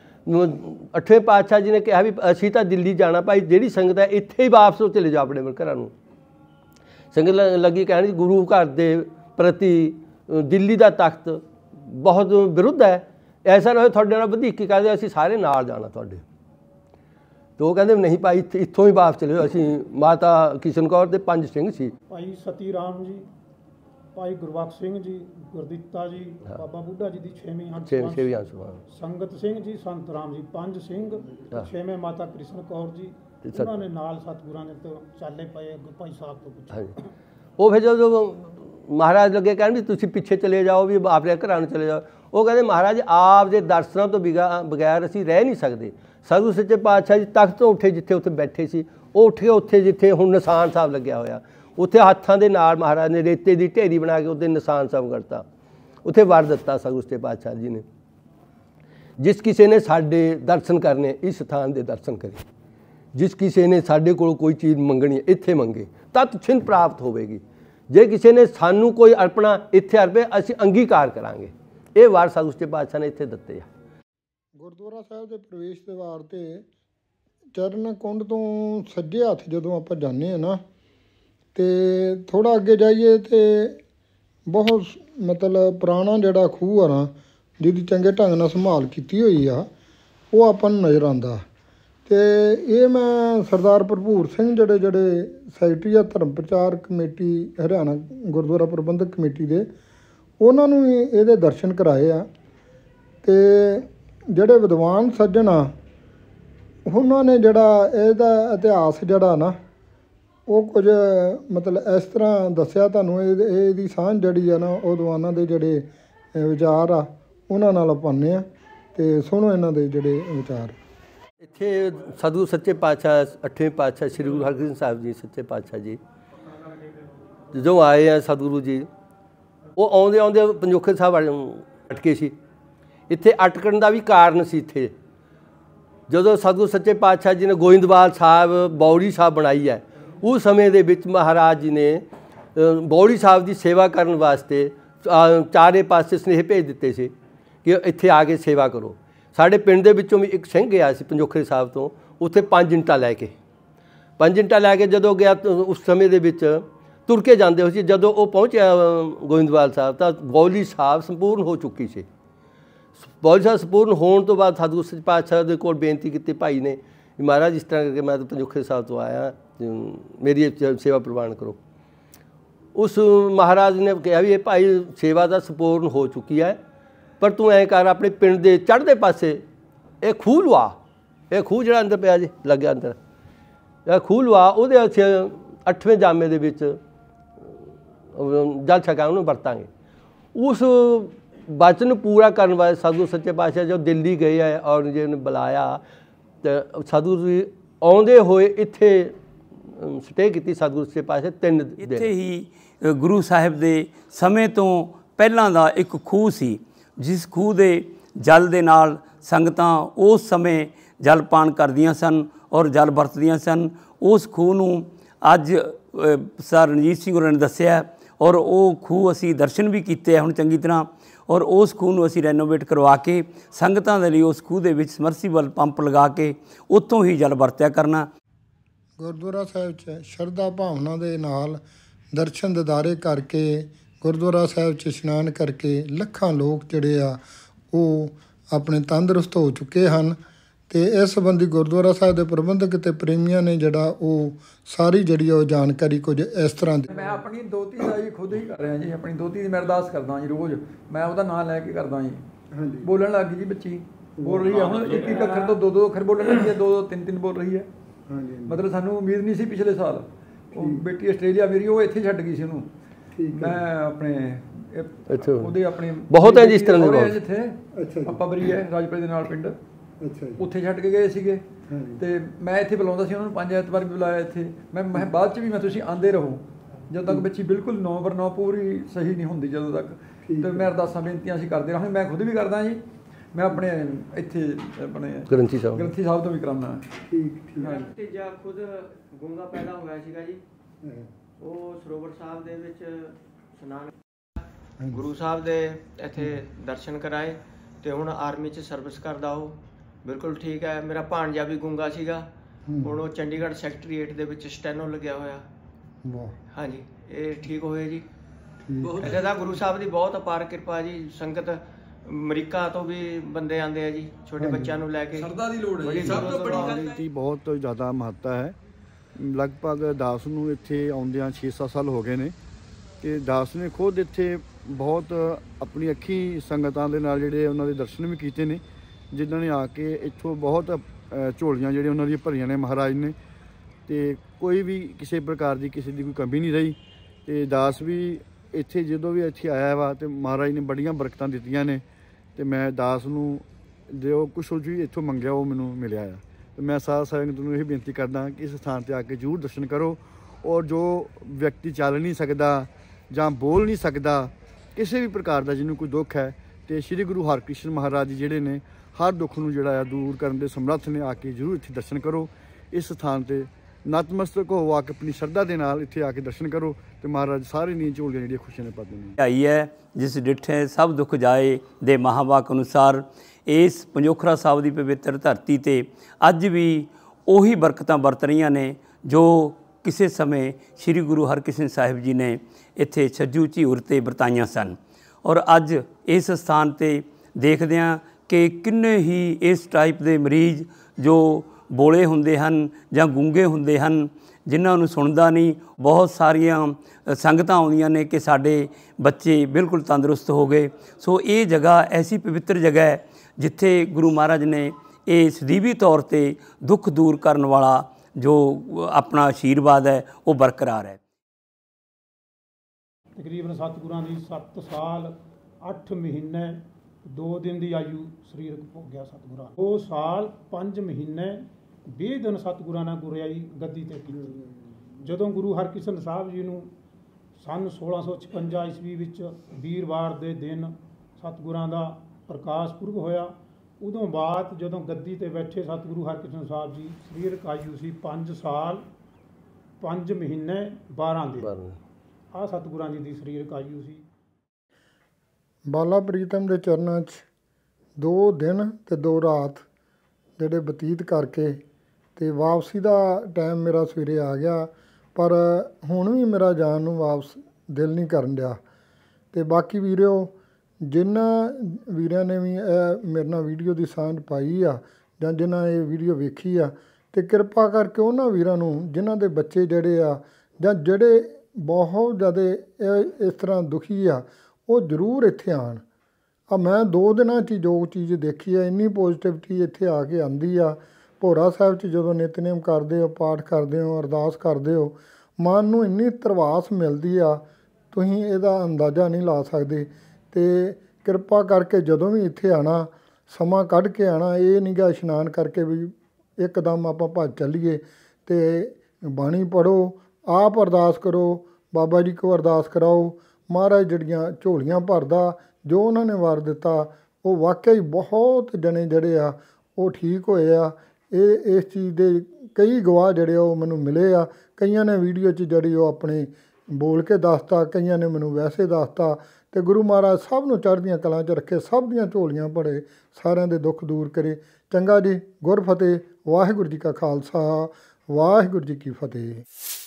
8ਵੇਂ ਪਾਤਸ਼ਾਹ ਜੀ ਨੇ ਕਿਹਾ ਵੀ ਅਸੀਂ ਤਾਂ ਦਿੱਲੀ ਜਾਣਾ ਭਾਈ, ਜਿਹੜੀ ਸੰਗਤ ਹੈ ਇੱਥੇ ਹੀ ਵਾਪਸ ਚਲੇ ਜਾਓ ਆਪਣੇ ਘਰਾਂ ਨੂੰ। ਸੰਗਤ ਲੱਗੀ ਕਹਿਣ ਜੀ ਗੁਰੂ ਘਰ ਦੇ ਪ੍ਰਤੀ ਦਿੱਲੀ ਦਾ ਤਖਤ ਬਹੁਤ ਵਿਰੁੱਧ ਹੈ। ਐਸਾ ਨਾ ਹੋਏ ਤੁਹਾਡੇ ਨਾਲ ਵਧੀਕੀ ਕਹਿੰਦੇ ਅਸੀਂ ਸਾਰੇ ਨਾਲ ਜਾਣਾ ਤੁਹਾਡੇ, ਤੇ ਉਹ ਕਹਿੰਦੇ ਨਹੀਂ ਭਾਈ ਇੱਥੋਂ ਹੀ ਵਾਪਸ ਚਲੇ ਜਾਓ। ਅਸੀਂ ਮਾਤਾ ਕਿਸ਼ਨ ਕੌਰ ਦੇ 5 ਸਿੰਘ ਸੀ, ਭਾਈ ਸਤੀ ਰਾਮ ਜੀ, ਭਾਈ ਗੁਰਬਖਸ਼ ਸਿੰਘ ਜੀ, ਗੁਰਦਿੱਤਾ ਜੀ, ਬਾਬਾ ਬੁੱਢਾ ਜੀ ਦੀ 6ਵੀਂ ਸੰਗਤ ਸਿੰਘ ਜੀ, ਸੰਤ ਰਾਮ ਜੀ 5 ਸਿੰਘ, 6ਵੇਂ ਮਾਤਾ ਕ੍ਰਿਸ਼ਨ ਕੌਰ ਜੀ, ਉਹਨਾਂ ਨੇ ਨਾਲ ਸਤਿਗੁਰਾਂ ਦੇ ਤੋਂ ਚਾਲੇ ਪਏ ਭਾਈ ਸਾਹਿਬ ਤੋਂ ਪੁੱਛਿਆ। ਉਹ ਫਿਰ ਜਦੋਂ ਮਹਾਰਾਜ ਲੱਗੇ ਕਹਿਣ ਵੀ ਤੁਸੀਂ ਪਿੱਛੇ ਚਲੇ ਜਾਓ, ਵੀ ਆਪਣੇ ਘਰਾਂ ਨੂੰ ਚਲੇ ਜਾਓ, ਉਹ ਕਹਿੰਦੇ ਮਹਾਰਾਜ ਆਪ ਦੇ ਦਰਸ਼ਨਾਂ ਤੋਂ ਬਗੈਰ ਅਸੀਂ ਰਹਿ ਨਹੀਂ ਸਕਦੇ। ਸਤਿਗੁਰੂ ਸੱਚੇ ਪਾਤਸ਼ਾਹ ਜੀ ਤਖਤ ਤੋਂ ਉੱਠੇ, ਜਿੱਥੇ ਉੱਥੇ ਬੈਠੇ ਸੀ ਉਹ ਉੱਠ ਕੇ ਉੱਥੇ ਜਿੱਥੇ ਹੁਣ ਨਿਸ਼ਾਨ ਸਾਹਿਬ ਲੱਗਿਆ ਹੋਇਆ, ਉੱਥੇ ਹੱਥਾਂ ਦੇ ਨਾਲ ਮਹਾਰਾਜ ਨੇ ਰੇਤੇ ਦੀ ਢੇਰੀ ਬਣਾ ਕੇ ਉੱਤੇ ਨਿਸ਼ਾਨ ਸਾਹਿਬ ਕਰਤਾ, ਉੱਥੇ ਵਰ ਦਿੱਤਾ ਸਤਿਗੁਰੂ ਸੱਚੇ ਪਾਤਸ਼ਾਹ ਜੀ ਨੇ, ਜਿਸ ਕਿਸੇ ਨੇ ਸਾਡੇ ਦਰਸ਼ਨ ਕਰਨੇ ਇਸ ਸਥਾਨ ਦੇ ਦਰਸ਼ਨ ਕਰੇ, ਜਿਸ ਕਿਸੇ ਨੇ ਸਾਡੇ ਕੋਲ ਕੋਈ ਚੀਜ਼ ਮੰਗਣੀ ਇੱਥੇ ਮੰਗੇ ਤਤ ਛਿਨ ਪ੍ਰਾਪਤ ਹੋਵੇਗੀ, ਜੇ ਕਿਸੇ ਨੇ ਸਾਨੂੰ ਕੋਈ ਅਰਪਣਾ ਇੱਥੇ ਅਰਪੇ ਅਸੀਂ ਅੰਗੀਕਾਰ ਕਰਾਂਗੇ। ਇਹ ਵਾਰ ਸਤਿਗੁਰੂ ਸੱਚੇ ਪਾਤਸ਼ਾਹ ਨੇ ਇੱਥੇ ਦਿੱਤੇ ਆ। ਗੁਰਦੁਆਰਾ ਸਾਹਿਬ ਦੇ ਪ੍ਰਵੇਸ਼ ਦੁਆਰ 'ਤੇ ਚਰਨ ਕੁੰਡ ਤੋਂ ਸੱਜੇ ਹੱਥ ਜਦੋਂ ਆਪਾਂ ਜਾਂਦੇ ਹਾਂ ਨਾ, ਅਤੇ ਥੋੜ੍ਹਾ ਅੱਗੇ ਜਾਈਏ ਅਤੇ ਬਹੁਤ ਮਤਲਬ ਪੁਰਾਣਾ ਜਿਹੜਾ ਖੂਹ ਆ ਨਾ, ਜਿਹਦੀ ਚੰਗੇ ਢੰਗ ਨਾਲ ਸੰਭਾਲ ਕੀਤੀ ਹੋਈ ਆ, ਉਹ ਆਪਾਂ ਨੂੰ ਨਜ਼ਰ ਆਉਂਦਾ। ਅਤੇ ਇਹ ਮੈਂ ਸਰਦਾਰ ਭਰਪੂਰ ਸਿੰਘ ਜਿਹੜੇ ਸੈਕਟਰੀ ਆ ਧਰਮ ਪ੍ਰਚਾਰ ਕਮੇਟੀ ਹਰਿਆਣਾ ਗੁਰਦੁਆਰਾ ਪ੍ਰਬੰਧਕ ਕਮੇਟੀ ਦੇ, ਉਹਨਾਂ ਨੂੰ ਵੀ ਇਹਦੇ ਦਰਸ਼ਨ ਕਰਾਏ ਆ। ਅਤੇ ਜਿਹੜੇ ਵਿਦਵਾਨ ਸੱਜਣ ਆ ਉਹਨਾਂ ਨੇ ਜਿਹੜਾ ਇਹਦਾ ਇਤਿਹਾਸ ਜਿਹੜਾ ਨਾ ਉਹ ਕੁਝ ਮਤਲਬ ਇਸ ਤਰ੍ਹਾਂ ਦੱਸਿਆ ਤੁਹਾਨੂੰ। ਇਹਦੀ ਸਾਂਝ ਜਿਹੜੀ ਆ ਨਾ ਉਹ ਵਿਦਵਾਨਾਂ ਦੇ ਜਿਹੜੇ ਵਿਚਾਰ ਆ ਉਹਨਾਂ ਨਾਲ ਪਾਉਂਦੇ ਆ, ਅਤੇ ਸੁਣੋ ਇਹਨਾਂ ਦੇ ਜਿਹੜੇ ਵਿਚਾਰ। ਇੱਥੇ ਸਤਿਗੁਰੂ ਸੱਚੇ ਪਾਤਸ਼ਾਹ 8ਵੇਂ ਪਾਤਸ਼ਾਹ ਸ੍ਰੀ ਗੁਰੂ ਹਰਕ੍ਰਿਸ਼ਨ ਸਾਹਿਬ ਜੀ ਸੱਚੇ ਪਾਤਸ਼ਾਹ ਜੀ ਜਦੋਂ ਆਏ ਆ ਸਤਿਗੁਰੂ ਜੀ, ਉਹ ਆਉਂਦੇ ਪੰਜੋਖਰ ਸਾਹਿਬ ਅਟਕੇ ਸੀ। ਇੱਥੇ ਅਟਕਣ ਦਾ ਵੀ ਕਾਰਨ ਸੀ। ਇੱਥੇ ਜਦੋਂ ਸਤਿਗੁਰੂ ਸੱਚੇ ਪਾਤਸ਼ਾਹ ਜੀ ਨੇ ਗੋਇੰਦਵਾਲ ਸਾਹਿਬ ਬੌੜੀ ਸਾਹਿਬ ਬਣਾਈ ਹੈ, ਉਸ ਸਮੇਂ ਦੇ ਵਿੱਚ ਮਹਾਰਾਜ ਜੀ ਨੇ ਬੌੜੀ ਸਾਹਿਬ ਦੀ ਸੇਵਾ ਕਰਨ ਵਾਸਤੇ ਚਾਰੇ ਪਾਸੇ ਸੁਨੇਹੇ ਭੇਜ ਦਿੱਤੇ ਸੀ ਕਿ ਇੱਥੇ ਆ ਕੇ ਸੇਵਾ ਕਰੋ। ਸਾਡੇ ਪਿੰਡ ਦੇ ਵਿੱਚੋਂ ਵੀ ਇੱਕ ਸਿੰਘ ਗਿਆ ਸੀ ਪੰਜੋਖਰੇ ਸਾਹਿਬ ਤੋਂ, ਉੱਥੇ 5 ਇੰਟਾਂ ਲੈ ਕੇ ਜਦੋਂ ਗਿਆ ਉਸ ਸਮੇਂ ਦੇ ਵਿੱਚ ਤੁਰ ਕੇ ਜਾਂਦੇ ਹੋ ਸੀ। ਜਦੋਂ ਉਹ ਪਹੁੰਚਿਆ ਗੋਇੰਦਵਾਲ ਸਾਹਿਬ ਤਾਂ ਬੌਲੀ ਸਾਹਿਬ ਸੰਪੂਰਨ ਹੋ ਚੁੱਕੀ ਸੀ। ਬੌਲੀ ਸਾਹਿਬ ਸੰਪੂਰਨ ਹੋਣ ਤੋਂ ਬਾਅਦ ਸਤਿਗੁਰੂ ਸੱਚੇ ਪਾਤਸ਼ਾਹ ਦੇ ਕੋਲ ਬੇਨਤੀ ਕੀਤੀ ਭਾਈ ਨੇ, ਮਹਾਰਾਜ ਇਸ ਤਰ੍ਹਾਂ ਕਰਕੇ ਮੈਂ ਤਾਂ ਪੰਜੋਖਰੇ ਸਾਹਿਬ ਤੋਂ ਆਇਆ, ਮੇਰੀ ਸੇਵਾ ਪ੍ਰਵਾਨ ਕਰੋ। ਉਸ ਮਹਾਰਾਜ ਨੇ ਕਿਹਾ ਵੀ ਇਹ ਭਾਈ ਸੇਵਾ ਤਾਂ ਸੰਪੂਰਨ ਹੋ ਚੁੱਕੀ ਹੈ, ਪਰ ਤੂੰ ਐਂ ਕਰ ਆਪਣੇ ਪਿੰਡ ਦੇ ਚੜ੍ਹਦੇ ਪਾਸੇ ਇਹ ਖੂਹ ਲਵਾ, ਇਹ ਖੂਹ ਜਿਹੜਾ ਅੰਦਰ ਪਿਆ ਜੀ ਲੱਗਿਆ ਅੰਦਰ, ਇਹ ਖੂਹ ਲਵਾ, ਉਹਦੇ ਅਸੀਂ 8ਵੇਂ ਜਾਮੇ ਦੇ ਵਿੱਚ ਜਲ ਛਕਾਂਗੇ, ਉਹਨੂੰ ਵਰਤਾਂਗੇ। ਉਸ ਬਚਨ ਨੂੰ ਪੂਰਾ ਕਰਨ ਵਾਸਤੇ ਸਤਿਗੁਰੂ ਸੱਚੇ ਪਾਤਸ਼ਾਹ ਜੋ ਦਿੱਲੀ ਗਏ ਹੈ, ਔਰੰਗਜ਼ੇਬ ਨੇ ਬੁਲਾਇਆ ਅਤੇ ਸਤਿਗੁਰੂ ਜੀ ਆਉਂਦੇ ਹੋਏ ਇੱਥੇ ਸਟੇ ਕੀਤੀ। ਸਤਿਗੁਰੂ ਸੱਚੇ ਪਾਤਸ਼ਾਹ 3 ਦਿਨ ਇੱਥੇ ਹੀ ਗੁਰੂ ਸਾਹਿਬ ਦੇ ਸਮੇਂ ਤੋਂ ਪਹਿਲਾਂ ਦਾ ਇੱਕ ਖੂਹ ਸੀ, ਜਿਸ ਖੂਹ ਦੇ ਜਲ ਦੇ ਨਾਲ ਸੰਗਤਾਂ ਉਸ ਸਮੇਂ ਜਲ ਪਾਨ ਕਰਦੀਆਂ ਸਨ ਔਰ ਜਲ ਵਰਤਦੀਆਂ ਸਨ। ਉਸ ਖੂਹ ਨੂੰ ਅੱਜ ਸਰ ਰਣਜੀਤ ਸਿੰਘ ਹੋਰਾਂ ਨੇ ਦੱਸਿਆ, ਔਰ ਉਹ ਖੂਹ ਅਸੀਂ ਦਰਸ਼ਨ ਵੀ ਕੀਤੇ ਆ ਹੁਣ ਚੰਗੀ ਤਰ੍ਹਾਂ, ਔਰ ਉਸ ਖੂਹ ਨੂੰ ਅਸੀਂ ਰੈਨੋਵੇਟ ਕਰਵਾ ਕੇ ਸੰਗਤਾਂ ਦੇ ਲਈ ਉਸ ਖੂਹ ਦੇ ਵਿੱਚ ਸਮਰਸੀਬਲ ਪੰਪ ਲਗਾ ਕੇ ਉੱਥੋਂ ਹੀ ਜਲ ਵਰਤਿਆ ਕਰਨਾ। ਗੁਰਦੁਆਰਾ ਸਾਹਿਬ 'ਚ ਸ਼ਰਧਾ ਭਾਵਨਾ ਦੇ ਨਾਲ ਦਰਸ਼ਨ ਦਿਦਾਰੇ ਕਰਕੇ ਗੁਰਦੁਆਰਾ ਸਾਹਿਬ 'ਚ ਇਸ਼ਨਾਨ ਕਰਕੇ ਲੱਖਾਂ ਲੋਕ ਜਿਹੜੇ ਆ ਉਹ ਆਪਣੇ ਤੰਦਰੁਸਤ ਹੋ ਚੁੱਕੇ ਹਨ। ਅਤੇ ਇਸ ਸੰਬੰਧੀ ਗੁਰਦੁਆਰਾ ਸਾਹਿਬ ਦੇ ਪ੍ਰਬੰਧਕ ਅਤੇ ਪ੍ਰੇਮੀਆਂ ਨੇ ਜਿਹੜਾ ਉਹ ਸਾਰੀ ਜਿਹੜੀ ਉਹ ਜਾਣਕਾਰੀ ਕੁਝ ਇਸ ਤਰ੍ਹਾਂ ਦੀ। ਮੈਂ ਆਪਣੀ ਦੋਤੀ ਦਾ ਜੀ ਖੁਦ ਹੀ ਕਰ ਰਿਹਾ ਜੀ, ਆਪਣੀ ਦੋਤੀ ਦੀ ਮੈਂ ਅਰਦਾਸ ਕਰਦਾ ਜੀ ਰੋਜ਼, ਮੈਂ ਉਹਦਾ ਨਾਂ ਲੈ ਕੇ ਕਰਦਾ ਜੀ। ਹਾਂਜੀ, ਬੋਲਣ ਲੱਗ ਗਈ ਜੀ ਬੱਚੀ, ਬੋਲ ਰਹੀ ਹੈ ਹੁਣ, ਇੱਕ ਅੱਖਰ ਤੋਂ 2 ਅੱਖਰ ਬੋਲਣ ਲੱਗੀ ਹੈ, 2 3 ਬੋਲ ਰਹੀ ਹੈ। ਹਾਂਜੀ, ਮਤਲਬ ਸਾਨੂੰ ਉਮੀਦ ਨਹੀਂ ਸੀ ਪਿਛਲੇ ਸਾਲ। ਉਹ ਬੇਟੀ ਆਸਟ੍ਰੇਲੀਆ ਮੇਰੀ, ਉਹ ਇੱਥੇ ਛੱਡ ਗਈ ਸੀ ਉਹਨੂੰ। ਮੈਂ ਆਪਣੇ ਉਹਦੇ ਆਪਣੇ ਬਹੁਤ ਹੈ ਜਿਸ ਤਰ੍ਹਾਂ ਦੇ ਜਿੱਥੇ ਆਪਾਂ ਬਰੀ ਹੈ ਰਾਜਪੁਰੇ ਦੇ ਨਾਲ ਪਿੰਡ, ਉੱਥੇ ਛੱਡ ਕੇ ਗਏ ਸੀਗੇ। ਅਤੇ ਮੈਂ ਇੱਥੇ ਬੁਲਾਉਂਦਾ ਸੀ ਉਹਨਾਂ ਨੂੰ, 5 ਐਤਵਾਰ ਵੀ ਬੁਲਾਇਆ ਇੱਥੇ। ਮੈਂ ਬਾਅਦ 'ਚ ਵੀ ਮੈਂ ਤੁਸੀਂ ਆਉਂਦੇ ਰਹੋ ਜਦੋਂ ਤੱਕ ਬੱਚੀ ਬਿਲਕੁਲ 9/9 ਪੂਰੀ ਸਹੀ ਨਹੀਂ ਹੁੰਦੀ ਜਦੋਂ ਤੱਕ। ਅਤੇ ਮੈਂ ਅਰਦਾਸਾਂ ਬੇਨਤੀਆਂ ਅਸੀਂ ਕਰਦੇ ਰਹਾਂਗੇ। ਮੈਂ ਖੁਦ ਵੀ ਕਰਦਾ ਜੀ, ਮੈਂ ਆਪਣੇ ਇੱਥੇ ਆਪਣੇ ਗ੍ਰੰਥੀ ਸਾਹਿਬ ਤੋਂ ਵੀ ਕਰਾਉਣਾ। ਭਤੀਜਾ ਖੁਦ ਗੂੰਗਾ ਪੈਦਾ ਹੋਇਆ ਸੀਗਾ ਜੀ, ਉਹ ਸਰੋਵਰ ਸਾਹਿਬ ਦੇ ਵਿੱਚ ਇਸ਼ਨਾਨ ਗੁਰੂ ਸਾਹਿਬ ਦੇ ਇੱਥੇ ਦਰਸ਼ਨ ਕਰਾਏ, ਅਤੇ ਹੁਣ ਆਰਮੀ 'ਚ ਸਰਵਿਸ ਕਰਦਾ। ਉਹ ਬਿਲਕੁਲ ਠੀਕ ਹੈ। ਮੇਰਾ ਭਾਣਜਾ ਵੀ ਗੂੰਗਾ ਸੀਗਾ, ਹੁਣ ਉਹ ਚੰਡੀਗੜ੍ਹ ਸੈਕਟਰੀਏਟ ਦੇ ਵਿੱਚ ਸਟੈਨੋ ਲੱਗਿਆ ਹੋਇਆ। ਹਾਂਜੀ, ਇਹ ਠੀਕ ਹੋਏ ਜੀ। ਇੱਥੇ ਤਾਂ ਗੁਰੂ ਸਾਹਿਬ ਦੀ ਬਹੁਤ ਅਪਾਰ ਕਿਰਪਾ ਜੀ। ਸੰਗਤ ਅਮਰੀਕਾ ਤੋਂ ਵੀ ਬੰਦੇ ਆਉਂਦੇ ਆ ਜੀ ਛੋਟੇ ਬੱਚਿਆਂ ਨੂੰ ਲੈ ਕੇ। ਸਰਦਾ ਦੀ ਲੋੜ ਹੈ ਬੜੀ ਸਭ ਤੋਂ ਬੜੀ ਗੱਲ ਦੀ ਬਹੁਤ ਜ਼ਿਆਦਾ ਮਹੱਤਤਾ ਹੈ। ਲਗਭਗ ਦਾਸ ਨੂੰ ਇੱਥੇ ਆਉਂਦਿਆਂ 6-7 ਸਾਲ ਹੋ ਗਏ ਨੇ ਤੇ ਦਾਸ ਨੇ ਖੁਦ ਇੱਥੇ ਬਹੁਤ ਆਪਣੀ ਅੱਖੀ ਸੰਗਤਾਂ ਦੇ ਨਾਲ ਜਿਹੜੇ ਉਹਨਾਂ ਦੇ ਦਰਸ਼ਨ ਵੀ ਕੀਤੇ ਨੇ, ਜਿਨ੍ਹਾਂ ਨੇ ਆ ਕੇ ਇੱਥੋਂ ਬਹੁਤ ਝੋਲੀਆਂ ਜਿਹੜੀਆਂ ਉਹਨਾਂ ਦੀਆਂ ਭਰੀਆਂ ਨੇ ਮਹਾਰਾਜ ਨੇ, ਤੇ ਕੋਈ ਵੀ ਕਿਸੇ ਪ੍ਰਕਾਰ ਦੀ ਕਿਸੇ ਦੀ ਕੋਈ ਕਮੀ ਨਹੀਂ ਰਹੀ। ਤੇ ਦਾਸ ਵੀ ਇੱਥੇ ਜਦੋਂ ਵੀ ਇੱਥੇ ਆਇਆ ਵਾ ਤੇ ਮਹਾਰਾਜ ਨੇ ਬੜੀਆਂ ਬਰਕਤਾਂ ਦਿੱਤੀਆਂ ਨੇ, ਤੇ ਮੈਂ ਦਾਸ ਨੂੰ ਜੋ ਕੁਛ ਵੀ ਇੱਥੋਂ ਮੰਗਿਆ ਉਹ ਮੈਨੂੰ ਮਿਲਿਆ ਆ। ਤੇ ਮੈਂ ਸਾਧ ਸੰਗਤ ਨੂੰ ਇਹ ਬੇਨਤੀ ਕਰਦਾ ਕਿ ਇਸ ਸਥਾਨ 'ਤੇ ਆ ਕੇ ਜ਼ਰੂਰ ਦਰਸ਼ਨ ਕਰੋ। ਔਰ ਜੋ ਵਿਅਕਤੀ ਚੱਲ ਨਹੀਂ ਸਕਦਾ ਜਾਂ ਬੋਲ ਨਹੀਂ ਸਕਦਾ, ਕਿਸੇ ਵੀ ਪ੍ਰਕਾਰ ਦਾ ਜਿਹਨੂੰ ਕੋਈ ਦੁੱਖ ਹੈ, ਤੇ ਸ੍ਰੀ ਗੁਰੂ ਹਰਕ੍ਰਿਸ਼ਨ ਮਹਾਰਾਜ ਜੀ ਜਿਹੜੇ ਨੇ ਹਰ ਦੁੱਖ ਨੂੰ ਜਿਹੜਾ ਆ ਦੂਰ ਕਰਨ ਦੇ ਸਮਰੱਥ ਨੇ। ਆ ਕੇ ਜ਼ਰੂਰ ਇੱਥੇ ਦਰਸ਼ਨ ਕਰੋ। ਇਸ ਸਥਾਨ 'ਤੇ ਨਤਮਸਤਕ ਹੋ ਆ ਕੇ ਆਪਣੀ ਸ਼ਰਧਾ ਦੇ ਨਾਲ ਇੱਥੇ ਆ ਕੇ ਦਰਸ਼ਨ ਕਰੋ, ਤੇ ਮਹਾਰਾਜ ਸਾਰੇ ਨੀ ਝੋਲੀਆਂ ਜਿਹੜੀਆਂ ਖੁਸ਼ੀਆਂ ਨੇ ਪਾਉਂਦੇ ਨੇ। ਆਈ ਹੈ ਜਿਸ ਡਿਠੇ ਸਭ ਦੁੱਖ ਜਾਏ ਦੇ ਮਹਾਵਾਕ ਅਨੁਸਾਰ ਇਸ ਪੰਜੋਖਰਾ ਸਾਹਿਬ ਦੀ ਪਵਿੱਤਰ ਧਰਤੀ ਤੇ ਅੱਜ ਵੀ ਉਹੀ ਬਰਕਤਾਂ ਵਰਤ ਰਹੀਆਂ ਨੇ ਜੋ ਕਿਸੇ ਸਮੇਂ ਸ੍ਰੀ ਗੁਰੂ ਹਰਕ੍ਰਿਸ਼ਨ ਸਾਹਿਬ ਜੀ ਨੇ ਇੱਥੇ ਛੱਜੂ ਝੀਰ ਤੇ ਵਰਤਾਈਆਂ ਸਨ। ਔਰ ਅੱਜ ਇਸ ਸਥਾਨ ਤੇ ਦੇਖਦੇ ਹਾਂ ਕਿ ਕਿੰਨੇ ਹੀ ਇਸ ਟਾਈਪ ਦੇ ਮਰੀਜ਼ ਜੋ ਬੋਲੇ ਹੁੰਦੇ ਹਨ ਜਾਂ ਗੂੰਗੇ ਹੁੰਦੇ ਹਨ, ਜਿਨ੍ਹਾਂ ਨੂੰ ਸੁਣਦਾ ਨਹੀਂ, ਬਹੁਤ ਸਾਰੀਆਂ ਸੰਗਤਾਂ ਆਉਂਦੀਆਂ ਨੇ ਕਿ ਸਾਡੇ ਬੱਚੇ ਬਿਲਕੁਲ ਤੰਦਰੁਸਤ ਹੋ ਗਏ। ਸੋ ਇਹ ਜਗ੍ਹਾ ਐਸੀ ਪਵਿੱਤਰ ਜਗ੍ਹਾ ਹੈ ਜਿੱਥੇ ਗੁਰੂ ਮਹਾਰਾਜ ਨੇ ਇਹ ਸਦੀਵੀ ਤੌਰ ਤੇ ਦੁੱਖ ਦੂਰ ਕਰਨ ਵਾਲਾ ਜੋ ਆਪਣਾ ਆਸ਼ੀਰਵਾਦ ਹੈ ਉਹ ਬਰਕਰਾਰ ਹੈ। ਤਕਰੀਬਨ ਸਤਿਗੁਰਾਂ ਦੀ 7 ਸਾਲ 8 ਮਹੀਨੇ 2 ਦਿਨ ਦੀ ਆਯੂ ਸਰੀਰਕ ਭੋਗਿਆ ਸਤਿਗੁਰਾਂ। 2 ਸਾਲ 5 ਮਹੀਨੇ 20 ਦਿਨ ਸਤਿਗੁਰਾਂ ਨੇ ਗੁਰਿਆਈ ਗੱਦੀ ਤੇ ਕੀਤੀ। ਜਦੋਂ ਗੁਰੂ ਹਰਕ੍ਰਿਸ਼ਨ ਸਾਹਿਬ ਜੀ ਨੂੰ ਸੰਨ 1656 ਈਸਵੀ ਵਿੱਚ ਵੀਰਵਾਰ ਦੇ ਦਿਨ ਸਤਿਗੁਰਾਂ ਦਾ ਪ੍ਰਕਾਸ਼ ਪੁਰਬ ਹੋਇਆ, ਉਦੋਂ ਬਾਅਦ ਜਦੋਂ ਗੱਦੀ ਤੇ ਬੈਠੇ ਸਤਿਗੁਰੂ ਹਰਕ੍ਰਿਸ਼ਨ ਸਾਹਿਬ ਜੀ ਸਰੀਰਕ ਆਯੂ ਸੀ 5 ਸਾਲ 5 ਮਹੀਨੇ 12 ਦਿਨ। ਆਹ ਸਤਿਗੁਰਾਂ ਜੀ ਦੀ ਸਰੀਰਕ ਆਯੂ ਸੀ। ਬਾਲਾ ਪ੍ਰੀਤਮ ਦੇ ਚਰਨਾਂ 'ਚ 2 ਦਿਨ ਤੇ 2 ਰਾਤ ਜਿਹੜੇ ਬਤੀਤ ਕਰਕੇ ਤੇ ਵਾਪਸੀ ਦਾ ਟਾਈਮ ਮੇਰਾ ਸਵੇਰੇ ਆ ਗਿਆ, ਪਰ ਹੁਣ ਵੀ ਮੇਰਾ ਜਾਣ ਨੂੰ ਵਾਪਸ ਦਿਲ ਨਹੀਂ ਕਰਨ ਡਿਆ। ਤੇ ਬਾਕੀ ਵੀਰਿਓ, ਜਿਨ੍ਹਾਂ ਵੀਰਾਂ ਨੇ ਵੀ ਇਹ ਮੇਰੇ ਨਾਲ ਵੀਡੀਓ ਦੀ ਸਾਂਝ ਪਾਈ ਆ ਜਾਂ ਜਿਨ੍ਹਾਂ ਇਹ ਵੀਡੀਓ ਵੇਖੀ ਆ, ਤੇ ਕਿਰਪਾ ਕਰਕੇ ਉਹਨਾਂ ਵੀਰਾਂ ਨੂੰ ਜਿਨ੍ਹਾਂ ਦੇ ਬੱਚੇ ਜਿਹੜੇ ਆ ਜਾਂ ਜਿਹੜੇ ਬਹੁਤ ਜ਼ਿਆਦਾ ਇਸ ਤਰ੍ਹਾਂ ਦੁਖੀ ਆ, ਉਹ ਜ਼ਰੂਰ ਇੱਥੇ ਆਉਣ। ਮੈਂ 2 ਦਿਨਾਂ 'ਚ ਜੋ ਚੀਜ਼ ਦੇਖੀ ਆ, ਇੰਨੀ ਪੋਜ਼ੀਟਿਵਿਟੀ ਇੱਥੇ ਆ ਕੇ ਆਉਂਦੀ ਆ। ਭੋਰਾ ਸਾਹਿਬ 'ਚ ਜਦੋਂ ਨਿਤਨੇਮ ਕਰਦੇ ਹੋ, ਪਾਠ ਕਰਦੇ ਹੋ, ਅਰਦਾਸ ਕਰਦੇ ਹੋ, ਮਨ ਨੂੰ ਇੰਨੀ ਧਰਵਾਸ ਮਿਲਦੀ ਆ, ਤੁਸੀਂ ਇਹਦਾ ਅੰਦਾਜ਼ਾ ਨਹੀਂ ਲਾ ਸਕਦੇ। ਤੇ ਕਿਰਪਾ ਕਰਕੇ ਜਦੋਂ ਵੀ ਇੱਥੇ ਆਉਣਾ, ਸਮਾਂ ਕੱਢ ਕੇ ਆਉਣਾ। ਇਹ ਨਹੀਂ ਗਾ ਇਸ਼ਨਾਨ ਕਰਕੇ ਵੀ ਇੱਕਦਮ ਆਪਾਂ ਭੱਜ ਚੱਲੀਏ। ਤੇ ਬਾਣੀ ਪੜ੍ਹੋ, ਆਪ ਅਰਦਾਸ ਕਰੋ, ਬਾਬਾ ਜੀ ਕੋਲ ਅਰਦਾਸ ਕਰਾਓ। ਮਹਾਰਾਜ ਜਿਹੜੀਆਂ ਝੋਲੀਆਂ ਭਰਦਾ, ਜੋ ਉਹਨਾਂ ਨੇ ਵਰ ਦਿੱਤਾ, ਉਹ ਵਾਕਿਆ ਹੀ ਬਹੁਤ ਜਣੇ ਜਿਹੜੇ ਆ ਉਹ ਠੀਕ ਹੋਏ ਆ। ਇਸ ਚੀਜ਼ ਦੇ ਕਈ ਗਵਾਹ ਜਿਹੜੇ ਉਹ ਮੈਨੂੰ ਮਿਲੇ ਆ। ਕਈਆਂ ਨੇ ਵੀਡੀਓ 'ਚ ਜਿਹੜੀ ਉਹ ਆਪਣੇ ਬੋਲ ਕੇ ਦੱਸਤਾ, ਕਈਆਂ ਨੇ ਮੈਨੂੰ ਵੈਸੇ ਦੱਸਤਾ। ਤੇ ਗੁਰੂ ਮਹਾਰਾਜ ਸਭ ਨੂੰ ਚੜ੍ਹਦੀਆਂ ਕਲਾਂ 'ਚ ਰੱਖੇ, ਸਭ ਦੀਆਂ ਝੋਲੀਆਂ ਭਰੇ, ਸਾਰਿਆਂ ਦੇ ਦੁੱਖ ਦੂਰ ਕਰੇ। ਚੰਗਾ ਜੀ, ਗੁਰ ਫਤਿਹ। ਵਾਹਿਗੁਰੂ ਜੀ ਕਾ ਖਾਲਸਾ, ਵਾਹਿਗੁਰੂ ਜੀ ਕੀ ਫਤਿਹ।